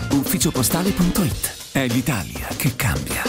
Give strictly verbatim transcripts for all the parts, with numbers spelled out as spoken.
ufficiopostale punto it. È l'Italia che cambia.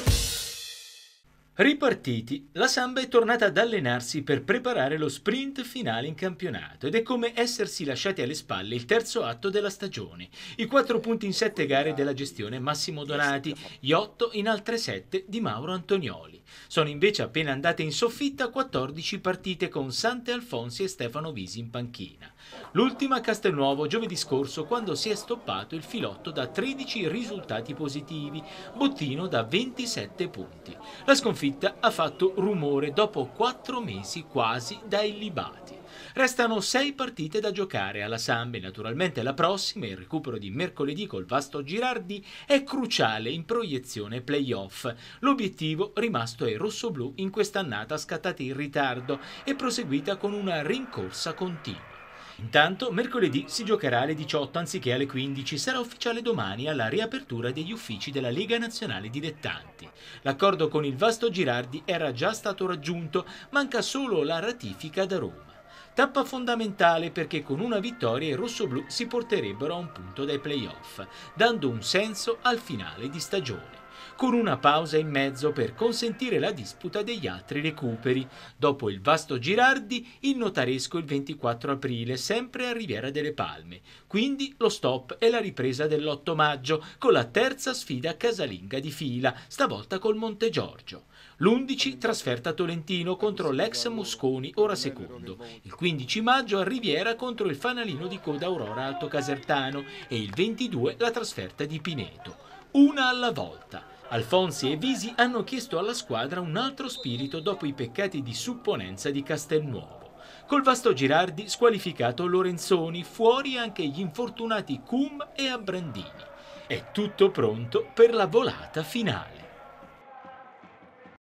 Ripartiti, la Samba è tornata ad allenarsi per preparare lo sprint finale in campionato ed è come essersi lasciati alle spalle il terzo atto della stagione. I quattro punti in sette gare della gestione Massimo Donati, gli otto in altre sette di Mauro Antonioli. Sono invece appena andate in soffitta quattordici partite con Sante Alfonsi e Stefano Visi in panchina. L'ultima a Castelnuovo giovedì scorso, quando si è stoppato il filotto da tredici risultati positivi, bottino da ventisette punti. La sconfitta ha fatto rumore dopo quattro mesi quasi da illibati. Restano sei partite da giocare alla Samba e naturalmente la prossima, il recupero di mercoledì col Vasto Girardi, è cruciale in proiezione playoff. L'obiettivo rimasto è rossoblù in quest'annata scattata in ritardo e proseguita con una rincorsa continua. Intanto mercoledì si giocherà alle diciotto anziché alle quindici, sarà ufficiale domani alla riapertura degli uffici della Lega Nazionale Dilettanti. L'accordo con il Vasto Girardi era già stato raggiunto, manca solo la ratifica da Roma. Tappa fondamentale perché con una vittoria i rossoblù si porterebbero a un punto dai playoff, dando un senso al finale di stagione, con una pausa in mezzo per consentire la disputa degli altri recuperi. Dopo il Vasto Girardi, il notaresco il ventiquattro aprile, sempre a Riviera delle Palme. Quindi lo stop è la ripresa dell'otto maggio, con la terza sfida casalinga di fila, stavolta col Montegiorgio. L'undici trasferta a Tolentino contro l'ex Mosconi, ora secondo. Il quindici maggio a Riviera contro il fanalino di coda Aurora Alto Casertano e il ventidue la trasferta di Pineto. Una alla volta. Alfonsi e Visi hanno chiesto alla squadra un altro spirito dopo i peccati di supponenza di Castelnuovo. Col Vasto Girardi squalificato Lorenzoni, fuori anche gli infortunati Cum e Abrandini. È tutto pronto per la volata finale.